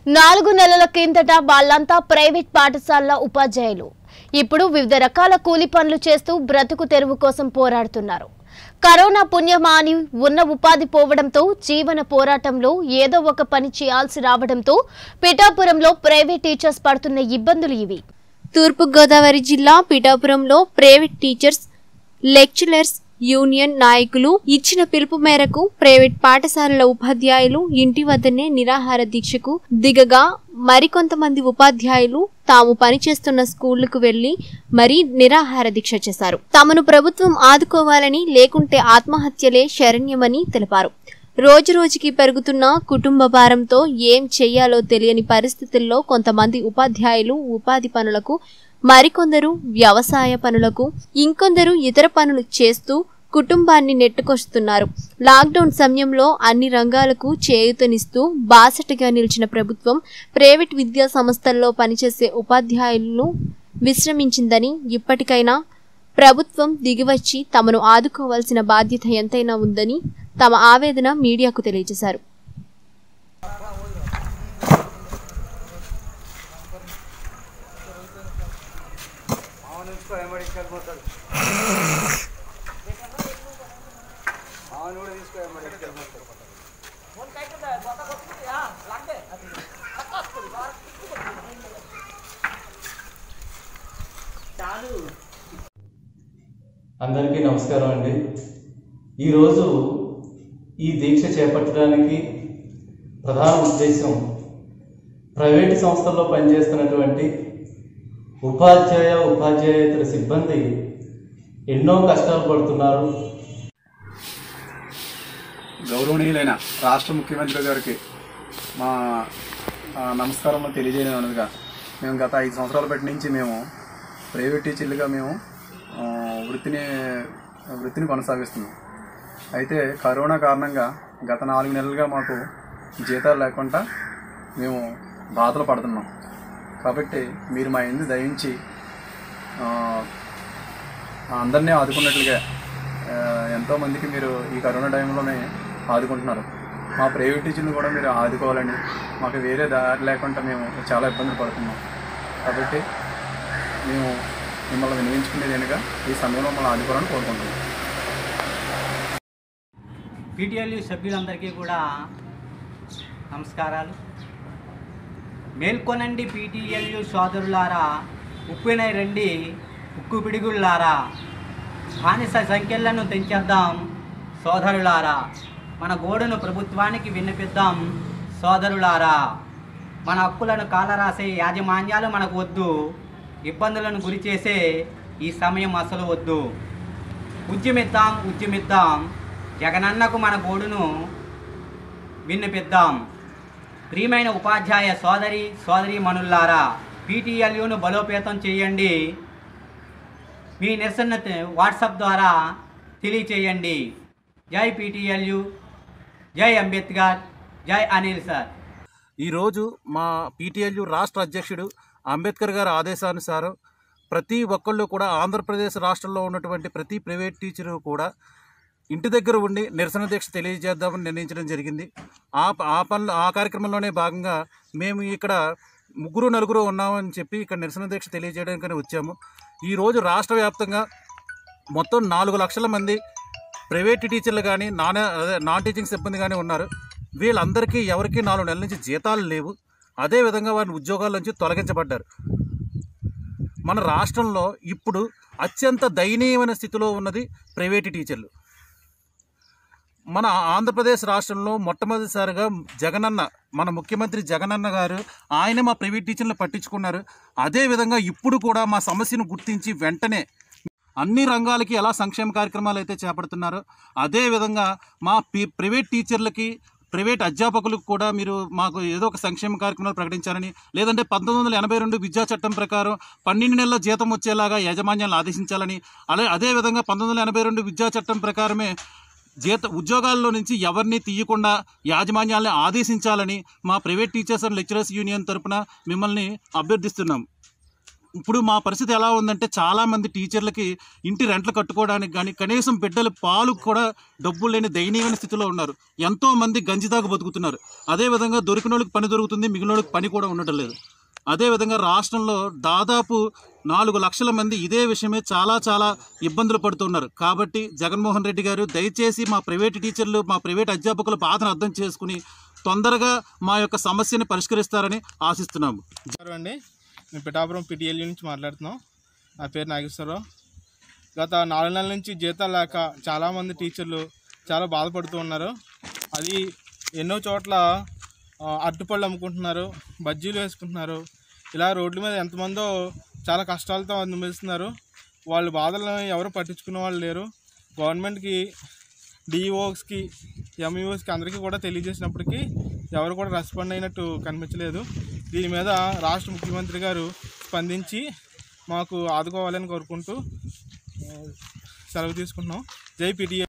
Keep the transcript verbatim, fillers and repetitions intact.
నాలుగు నెలల కిందట వాళ్ళంతా ప్రైవేట్ పాఠశాలల ఉపాధ్యాయులు ఇప్పుడు వివిధ రకాల కూలి పనులు చేస్తూ బ్రతుకు తెరువు కోసం పోరాడుతున్నారు. కరోనా పుణ్యమాని ఉన్న ఉపాధి పోవడంతో జీవన పోరాటంలో ఏదో ఒక పని చేయాల్సి రావడంతో పిఠాపురంలో ప్రైవేట్ టీచర్స్ పడుతున్న ఇబ్బందులు ఇవి. తూర్పు గోదావరి జిల్లా పిఠాపురంలో ప్రైవేట్ టీచర్స్ లెక్చరర్స్ యూనియన్ నాయకులు ఇచ్చిన పిలుపు మేరకు ప్రైవేట్ పాఠశాలల ఉపాధ్యాయులు ఇంటి వద్దనే నిరాహార దీక్షకు దిగగా మరికొంతమంది ఉపాధ్యాయులు తాము పనిచేస్తున్న స్కూళ్లకు వెళ్లి మరీ నిరాహార దీక్ష చేశారు. తమను ప్రభుత్వం ఆదుకోవాలని, లేకుంటే ఆత్మహత్యలే శరణ్యమని తెలిపారు. రోజు రోజుకి పెరుగుతున్న కుటుంబ భారంతో ఏం చెయ్యాలో తెలియని పరిస్థితుల్లో కొంతమంది ఉపాధ్యాయులు ఉపాధి పనులకు, మరికొందరు వ్యవసాయ పనులకు, ఇంకొందరు ఇతర పనులు చేస్తూ కుటుంబాన్ని నెట్టుకొస్తున్నారు. లాక్డౌన్ సమయంలో అన్ని రంగాలకు చేయూతనిస్తూ బాసటగా నిలిచిన ప్రభుత్వం ప్రైవేట్ విద్యా సంస్థల్లో పనిచేసే ఉపాధ్యాయులను విశ్రమించిందని, ఇప్పటికైనా ప్రభుత్వం దిగివచ్చి తమను ఆదుకోవాల్సిన బాధ్యత ఎంతైనా ఉందని తమ ఆవేదన మీడియాకు తెలియజేశారు. అందరికీ నమస్కారం అండి. ఈరోజు ఈ దీక్ష చేపట్టడానికి ప్రధాన ఉద్దేశం ప్రైవేటు సంస్థల్లో పనిచేస్తున్నటువంటి ఉపాధ్యాయ ఉపాధ్యాయేతర సిబ్బంది ఎన్నో కష్టాలు పడుతున్నారు. గౌరవనీయులైన రాష్ట్ర ముఖ్యమంత్రి గారికి మా నమస్కారం తెలియజేయడం అనగా, మేము గత ఐదు సంవత్సరాల బట్టి నుంచి మేము ప్రైవేట్ టీచర్లుగా మేము వృత్తిని వృత్తిని కొనసాగిస్తున్నాం. అయితే కరోనా కారణంగా గత నాలుగు నెలలుగా మాకు జీతాలు లేకుండా మేము బాధలు పడుతున్నాం. కాబట్టి మీరు మా ఇందు దయించి అందరినీ ఆదుకున్నట్లుగా ఎంతోమందికి మీరు ఈ కరోనా టైంలోనే ఆదుకుంటున్నారు. మా ప్రైవేట్ టీచర్ని కూడా మీరు ఆదుకోవాలని, మాకు వేరే దారి లేకుండా మేము చాలా ఇబ్బందులు పడుతున్నాం. కాబట్టి మేము మిమ్మల్ని వినియోగించుకునేది కనుక ఈ సమయంలో మమ్మల్ని ఆదుకోవాలని కోరుకుంటున్నాం. పీటీఎల్యూ సభ్యులందరికీ కూడా నమస్కారాలు. మేల్కొనండి పీటీఎల్యూ సోదరులారా, ఉప్పినై రండి ఉక్కు పిడుగుల్లారా, బానిస సంఖ్యలను తెంచేద్దాం సోదరులారా, మన గోడును ప్రభుత్వానికి విన్నపిద్దాం సోదరులారా, మన హక్కులను కాలరాసే యాజమాన్యాలు మనకు వద్దు, ఇబ్బందులను గురి చేసే ఈ సమయం అసలు వద్దు. ఉద్యమిద్దాం ఉద్యమిద్దాం జగనన్నకు మన గోడును విన్నపిద్దాం. ప్రియమైన ఉపాధ్యాయ సోదరి సోదరి మనుల్లారా, పీటీఎల్యూను బలోపేతం చేయండి. మీ నిరసన వాట్సాప్ ద్వారా తెలియచేయండి. జై పీటీఎల్యూ, జై అంబేద్కర్, జై అనిల్ సార్. ఈరోజు మా పీటీఎల్యూ రాష్ట్ర అధ్యక్షుడు అంబేద్కర్ గారి ఆదేశానుసారం ప్రతి ఒక్కళ్ళు కూడా ఆంధ్రప్రదేశ్ రాష్ట్రంలో ఉన్నటువంటి ప్రతి ప్రైవేట్ టీచరు కూడా ఇంటి దగ్గర ఉండి నిరసన దీక్ష తెలియజేద్దామని నిర్ణయించడం జరిగింది. ఆ ఆ పనులు ఆ కార్యక్రమంలోనే భాగంగా మేము ఇక్కడ ముగ్గురు నలుగురు ఉన్నామని చెప్పి ఇక్కడ నిరసన దీక్ష తెలియజేయడానికని వచ్చాము. ఈరోజు రాష్ట్ర వ్యాప్తంగా మొత్తం నాలుగు లక్షల మంది ప్రైవేట్ టీచర్లు కానీ నాన్ అదే నాన్ టీచింగ్ సిబ్బంది కానీ ఉన్నారు. వీళ్ళందరికీ ఎవరికి నాలుగు నెలల నుంచి జీతాలు లేవు. అదేవిధంగా వారిని ఉద్యోగాల నుంచి తొలగించబడ్డారు. మన రాష్ట్రంలో ఇప్పుడు అత్యంత దయనీయమైన స్థితిలో ఉన్నది ప్రైవేటు టీచర్లు. మన ఆంధ్రప్రదేశ్ రాష్ట్రంలో మొట్టమొదటిసారిగా జగనన్న, మన ముఖ్యమంత్రి జగనన్న గారు ఆయన మా ప్రైవేట్ టీచర్లను పట్టించుకున్నారు. అదేవిధంగా ఇప్పుడు కూడా మా సమస్యను గుర్తించి వెంటనే అన్ని రంగాలకి ఎలా సంక్షేమ కార్యక్రమాలు అయితే చేపడుతున్నారో అదేవిధంగా మా ప్రైవేట్ టీచర్లకి, ప్రైవేట్ అధ్యాపకులకు కూడా మీరు మాకు ఏదో ఒక సంక్షేమ కార్యక్రమాలు ప్రకటించాలని, లేదంటే పంతొమ్మిది వందల ఎనభై రెండు విద్యా చట్టం ప్రకారం పన్నెండు నెలల జీతం వచ్చేలాగా యాజమాన్యాలను ఆదేశించాలని, అలా అదేవిధంగా పంతొమ్మిది వందల ఎనభై రెండు విద్యా చట్టం ప్రకారమే జీత ఉద్యోగాల్లో నుంచి ఎవరిని తీయకుండా యాజమాన్యాలని ఆదేశించాలని మా private teachers and lecturers union తరఫున మిమ్మల్ని అభ్యర్థిస్తున్నాం. ఇప్పుడు మా పరిస్థితి ఎలా ఉందంటే చాలామంది టీచర్లకి ఇంటి రెంట్లు కట్టుకోవడానికి కానీ కనీసం బిడ్డల పాలు కూడా డబ్బులు లేని దయనీయమైన స్థితిలో ఉన్నారు. ఎంతోమంది గంజిదాకా బతుకుతున్నారు. అదేవిధంగా దొరికిన వాళ్ళకి పని దొరుకుతుంది, మిగిలిన వాళ్ళకి పని కూడా ఉండటం లేదు. అదేవిధంగా రాష్ట్రంలో దాదాపు నాలుగు లక్షల మంది ఇదే విషయమే చాలా చాలా ఇబ్బందులు పడుతున్నారు. కాబట్టి జగన్మోహన్ రెడ్డి గారు దయచేసి మా ప్రైవేట్ టీచర్లు, మా ప్రైవేట్ అధ్యాపకుల బాధను అర్థం చేసుకుని తొందరగా మా యొక్క సమస్యని పరిష్కరిస్తారని ఆశిస్తున్నాము. అండి, మేము పిఠాపురం పీటీఎల్ నుంచి మాట్లాడుతున్నాం. నా పేరు నాగేశ్వరరావు. గత నాలుగు నెలల నుంచి జీతాలు లేక చాలామంది టీచర్లు చాలా బాధపడుతూ ఉన్నారు. అది ఎన్నో చోట్ల అరటిపళ్ళు అమ్ముకుంటున్నారు, బజ్జీలు వేసుకుంటున్నారు. ఇలా రోడ్ల మీద ఎంతమందో చాలా కష్టాలతో అనుభవిస్తున్నారు. వాళ్ళ బాధలను ఎవరు పట్టించుకునే వాళ్ళు లేరు. గవర్నమెంట్కి, డిఈఓస్కి, ఎంఈఓస్కి అందరికీ కూడా తెలియజేసినప్పటికీ ఎవరు కూడా రెస్పాండ్ అయినట్టు కనిపించలేదు. దీని మీద రాష్ట్ర ముఖ్యమంత్రి గారు స్పందించి మాకు ఆదుకోవాలని కోరుకుంటూ సెలవు తీసుకుంటున్నాం. జై పీటీఎల్.